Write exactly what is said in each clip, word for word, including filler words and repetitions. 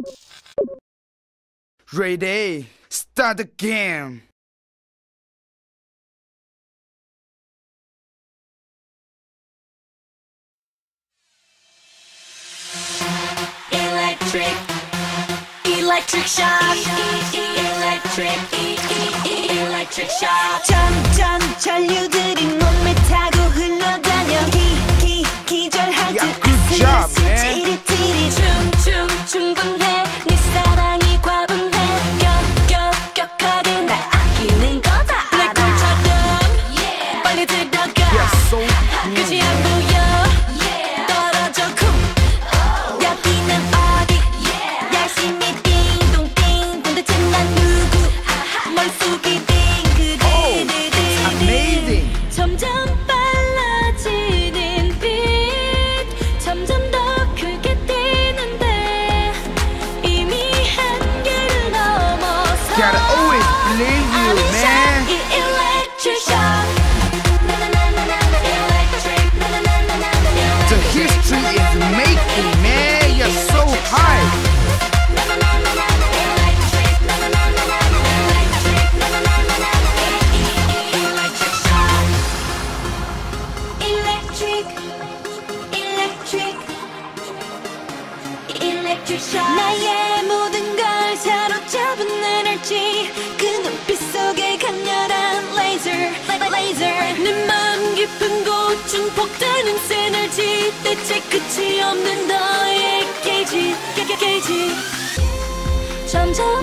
Ready, start the game. Electric, electric shock. Electric, electric shock. 점점 전류들이 몸에 타고 흘러다녀. 기, 기, 기절할 듯 아슬아슬 찌릿찌릿. 충충 충분해. 네 사랑이 과분해. 격, 격, 격하게 날 아끼는 거다 알아. 내 꼴처럼 빨리 들어가. 끝이 안 보여. 떨어져 쿵. 여기는 어디. 열심히 띵동띵. 도대체 난 누구. 뭘 속이든 그대들들들. 점점 빨라지는 빛. 점점 더 크게 뛰는데 이미 한계를 넘어서 Gotta always believe you, man. 이 electric shock. Electric. The history is making, man. You're so high. Electric, electric, electric shock. 나의 모든 걸 사로잡은 에너지. 그 눈빛 속에 강렬한 laser, laser. 내 맘 깊은 곳 증폭되는 시너지. 대체 끝이 없는 너의 게이지, 게이지. 점점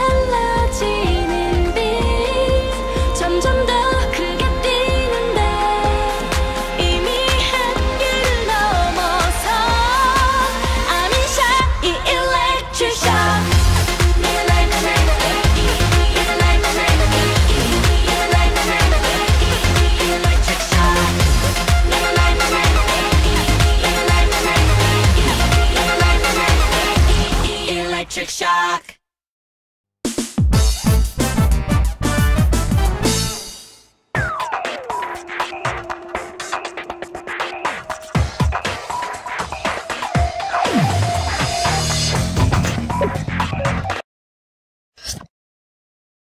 빨라지는 빛. 점점 더 크게 뛰는데 이미 한계를 넘어서 I'm in shock. 이 electric shock. Electric, electric, electric shock. Electric, electric, electric shock.